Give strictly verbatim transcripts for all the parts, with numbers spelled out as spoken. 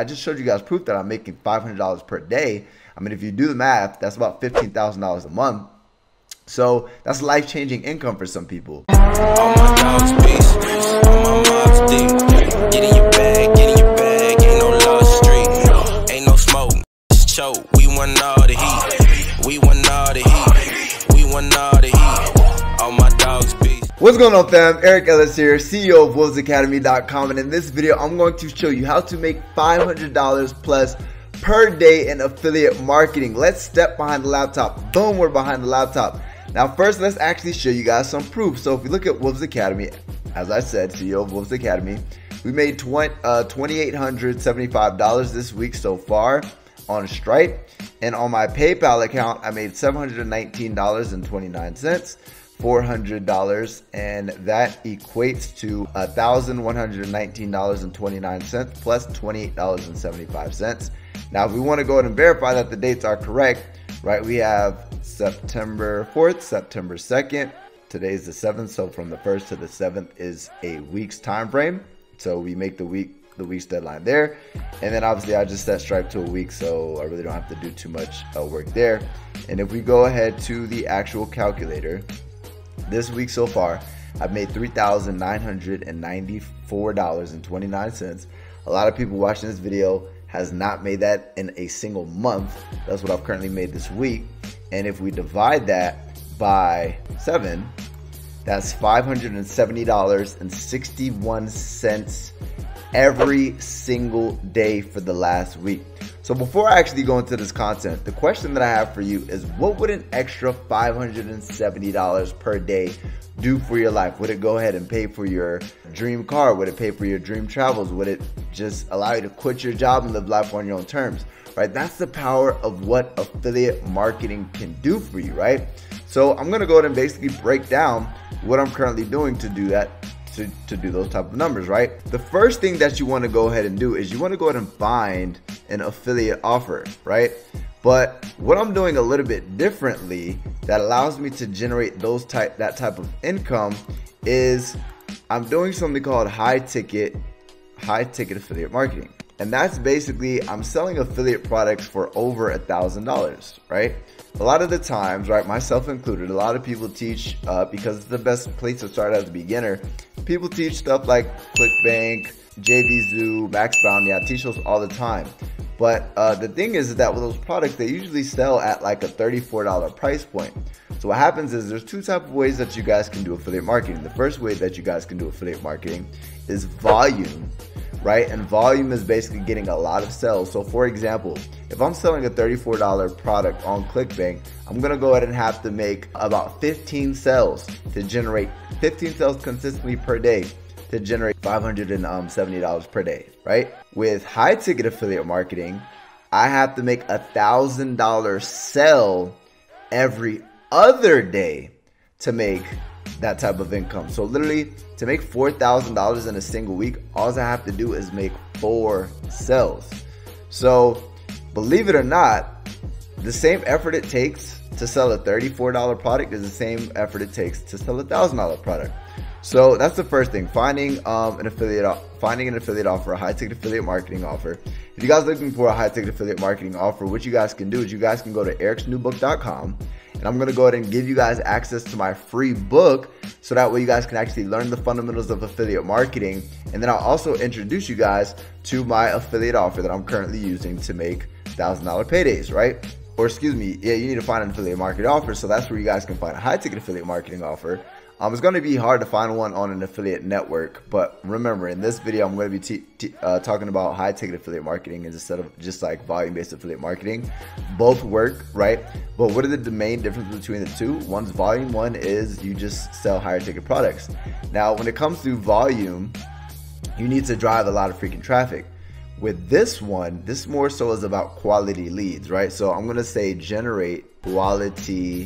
I just showed you guys proof that I'm making five hundred dollars per day. I mean, if you do the math, that's about fifteen thousand dollars a month. So that's life-changing income for some people. All my dogs beast, all my mobs deep. Get in your bag, get in your bag, ain't no lost street. Ain't no smoke, just choke. We want all the heat. We want all the heat. We want all the heat. All my dogs beast. What's going on, fam? Eric Ellis here, C E O of Wolves Academy dot com, and in this video I'm going to show you how to make five hundred dollars plus per day in affiliate marketing. Let's step behind the laptop. Boom, we're behind the laptop. Now first, let's actually show you guys some proof. So if you look at Wolves Academy, as I said, C E O of Wolves Academy, we made two thousand eight hundred seventy-five dollars this week so far on Stripe, and on my PayPal account I made seven hundred nineteen dollars and twenty-nine cents, four hundred dollars, and that equates to one thousand one hundred nineteen dollars and twenty-nine cents plus twenty-eight dollars and seventy-five cents. Now if we want to go ahead and verify that the dates are correct, right, we have September fourth, September second, today's the seventh, so from the first to the seventh is a week's time frame. So we make the week the week's deadline there, and then obviously I just set Stripe to a week, so I really don't have to do too much uh, work there. And if we go ahead to the actual calculator, this week so far I've made three thousand nine hundred ninety-four dollars and twenty-nine cents. A lot of people watching this video has not made that in a single month. That's what I've currently made this week. And if we divide that by seven, that's five hundred seventy dollars and sixty-one cents every single day for the last week. So before I actually go into this content, the question that I have for you is, what would an extra five hundred seventy dollars per day do for your life? Would it go ahead and pay for your dream car? Would it pay for your dream travels? Would it just allow you to quit your job and live life on your own terms? Right? That's the power of what affiliate marketing can do for you, right? So I'm gonna go ahead and basically break down what I'm currently doing to do that, to, to do those type of numbers, right? The first thing that you wanna go ahead and do is you wanna go ahead and find an affiliate offer, right? But what I'm doing a little bit differently that allows me to generate those type that type of income is I'm doing something called high ticket, high ticket affiliate marketing. And that's basically, I'm selling affiliate products for over a thousand dollars, right? A lot of the times, right, myself included, a lot of people teach, uh, because it's the best place to start as a beginner, people teach stuff like ClickBank, J V Zoo, Max Bounty. I teach those all the time. But uh, the thing is that with those products, they usually sell at like a thirty-four dollar price point. So what happens is there's two types of ways that you guys can do affiliate marketing. The first way that you guys can do affiliate marketing is volume, right? And volume is basically getting a lot of sales. So for example, if I'm selling a thirty-four dollar product on ClickBank, I'm gonna go ahead and have to make about fifteen sales to generate fifteen sales consistently per day to generate five hundred seventy dollars per day, right? With high ticket affiliate marketing, I have to make a one thousand dollar sell every other day to make that type of income. So literally, to make four thousand dollars in a single week, all I have to do is make four sales. So believe it or not, the same effort it takes to sell a thirty-four dollar product is the same effort it takes to sell a one thousand dollar product. So that's the first thing, finding um, an affiliate, finding an affiliate offer, a high ticket affiliate marketing offer. If you guys are looking for a high ticket affiliate marketing offer, what you guys can do is you guys can go to erics new book dot com, and I'm gonna go ahead and give you guys access to my free book, so that way you guys can actually learn the fundamentals of affiliate marketing. And then I'll also introduce you guys to my affiliate offer that I'm currently using to make one thousand dollar paydays, right? Or excuse me, yeah, you need to find an affiliate marketing offer. So that's where you guys can find a high ticket affiliate marketing offer. Um, it's going to be hard to find one on an affiliate network, but remember, in this video, I'm going to be t t uh, talking about high ticket affiliate marketing instead of just like volume based affiliate marketing. Both work, right? But what are the main differences between the two? One's volume, one is you just sell higher ticket products. Now, when it comes to volume, you need to drive a lot of freaking traffic. With this one, this more so is about quality leads, right? So I'm going to say generate quality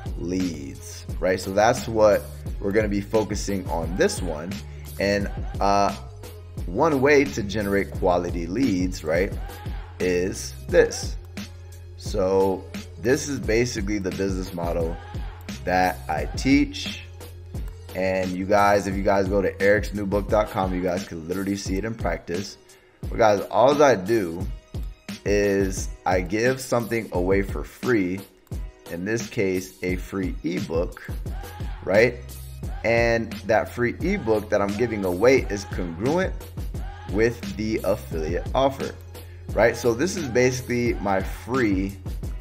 leads, right? So that's what we're going to be focusing on this one. And uh, one way to generate quality leads, right, is this. So this is basically the business model that I teach. And you guys, if you guys go to erics new book dot com, you guys can literally see it in practice. But guys, all I do is I give something away for free. In this case, a free ebook, right? And that free ebook that I'm giving away is congruent with the affiliate offer, right? So this is basically my free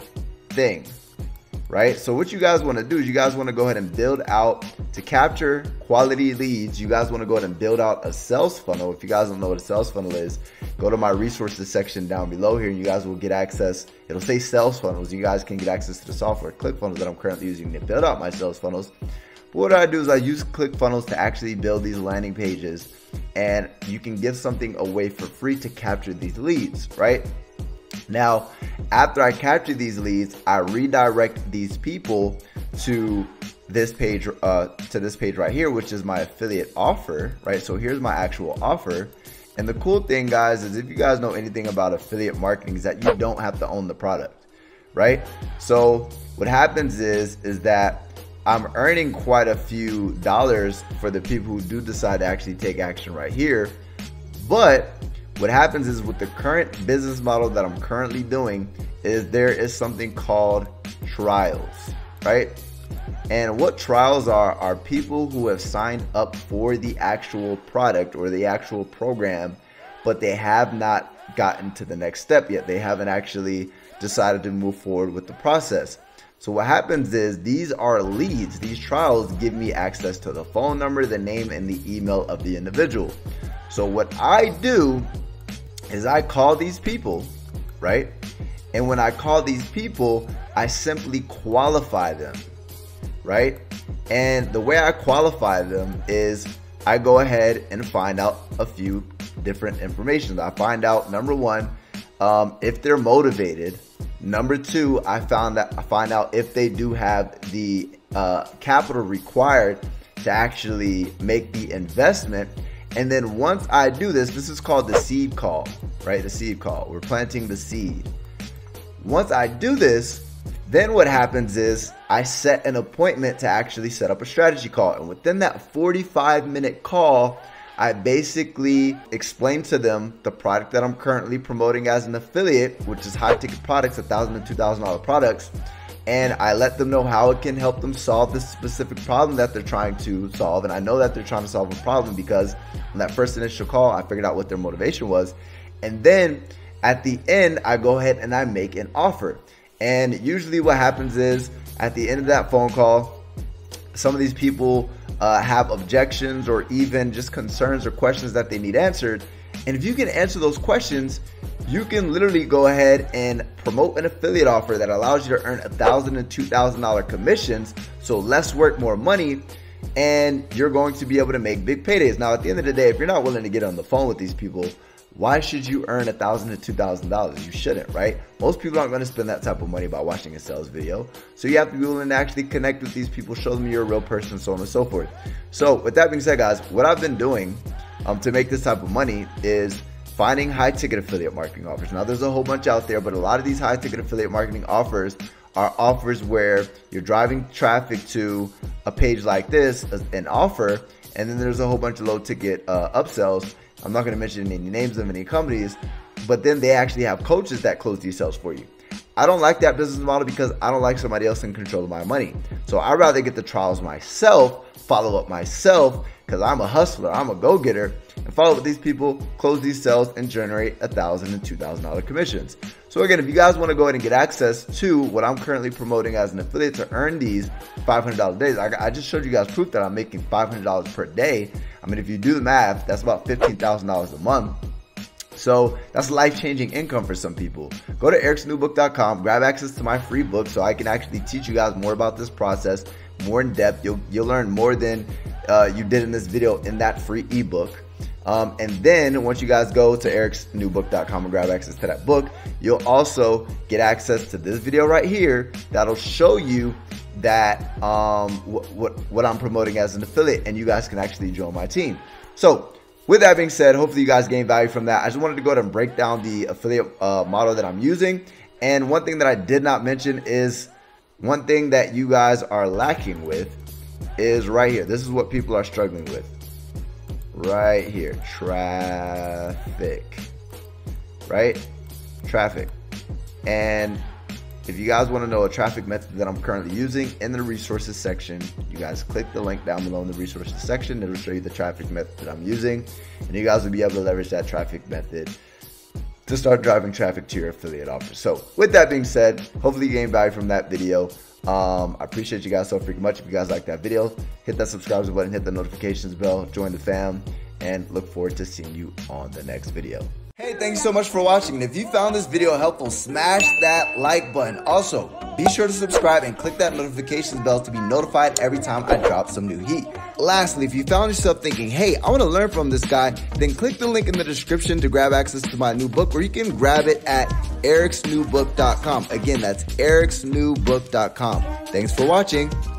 thing, right? So what you guys want to do is you guys want to go ahead and build out, to capture quality leads, you guys want to go ahead and build out a sales funnel. If you guys don't know what a sales funnel is, go to my resources section down below here and you guys will get access. It'll say sales funnels. You guys can get access to the software ClickFunnels that I'm currently using to build out my sales funnels. But what I do is I use ClickFunnels to actually build these landing pages, and you can give something away for free to capture these leads, right? Now, after I capture these leads, I redirect these people to this page, uh, to this page right here, which is my affiliate offer, right? So here's my actual offer. And the cool thing, guys, is if you guys know anything about affiliate marketing, is that you don't have to own the product, right? So what happens is, is that I'm earning quite a few dollars for the people who do decide to actually take action right here. But what happens is with the current business model that I'm currently doing is there is something called trials, right? And what trials are, are people who have signed up for the actual product or the actual program, but they have not gotten to the next step yet. They haven't actually decided to move forward with the process. So what happens is these are leads. These trials give me access to the phone number, the name, and the email of the individual. So what I do is I call these people, right? And when I call these people, I simply qualify them, right? And the way I qualify them is I go ahead and find out a few different information. I find out, number one, um, if they're motivated. Number two, I found that I find out if they do have the uh, capital required to actually make the investment. And then once I do this, this is called the seed call, right? The seed call. We're planting the seed. Once I do this, then what happens is I set an appointment to actually set up a strategy call. And within that forty-five minute call, I basically explain to them the product that I'm currently promoting as an affiliate, which is high ticket products, one thousand dollars and two thousand dollar products. And I let them know how it can help them solve this specific problem that they're trying to solve. And I know that they're trying to solve a problem because on that first initial call, I figured out what their motivation was. And then at the end, I go ahead and I make an offer. And usually what happens is at the end of that phone call, some of these people uh, have objections or even just concerns or questions that they need answered. And if you can answer those questions, you can literally go ahead and promote an affiliate offer that allows you to earn one thousand dollars and two thousand dollar commissions. So less work, more money, and you're going to be able to make big paydays. Now, at the end of the day, if you're not willing to get on the phone with these people, why should you earn one thousand dollars to two thousand dollars? You shouldn't, right? Most people aren't going to spend that type of money by watching a sales video. So you have to be willing to actually connect with these people, show them you're a real person, so on and so forth. So with that being said, guys, what I've been doing um, to make this type of money is finding high ticket affiliate marketing offers. Now, there's a whole bunch out there, but a lot of these high ticket affiliate marketing offers are offers where you're driving traffic to a page like this, an offer, and then there's a whole bunch of low ticket uh, upsells. I'm not going to mention any names of any companies, but then they actually have coaches that close these sales for you. I don't like that business model because I don't like somebody else in control of my money. So I'd rather get the trials myself, follow up myself, because I'm a hustler, I'm a go-getter, and follow up with these people, close these sales, and generate one thousand dollars and two thousand dollar commissions. So again, if you guys want to go ahead and get access to what I'm currently promoting as an affiliate to earn these five hundred dollar days, I, I just showed you guys proof that I'm making five hundred dollars per day. I mean, if you do the math, that's about fifteen thousand dollars a month. So that's life-changing income for some people. Go to erics new book dot com, grab access to my free book so I can actually teach you guys more about this process, more in depth. You'll, you'll learn more than uh, you did in this video in that free ebook. Um, and then once you guys go to erics new book dot com and grab access to that book, you'll also get access to this video right here that'll show you that um, what, what, what I'm promoting as an affiliate, and you guys can actually join my team. So with that being said, hopefully you guys gain value from that. I just wanted to go ahead and break down the affiliate uh, model that I'm using. And one thing that I did not mention is one thing that you guys are lacking with is right here. This is what people are struggling with. Right here, traffic. right? Traffic. And if you guys want to know a traffic method that I'm currently using, in the resources section, you guys click the link down below in the resources section. It'll show you the traffic method that I'm using, and you guys will be able to leverage that traffic method to start driving traffic to your affiliate offers. So with that being said, hopefully you gained value from that video. Um, I appreciate you guys so freaking much. If you guys like that video, hit that subscribe button, hit the notifications bell, join the fam, and look forward to seeing you on the next video. Hey, thank you so much for watching. And if you found this video helpful, smash that like button. Also, be sure to subscribe and click that notifications bell to be notified every time I drop some new heat. Lastly, if you found yourself thinking, hey, I want to learn from this guy, then click the link in the description to grab access to my new book, or you can grab it at erics new book dot com. Again, that's erics new book dot com. Thanks for watching.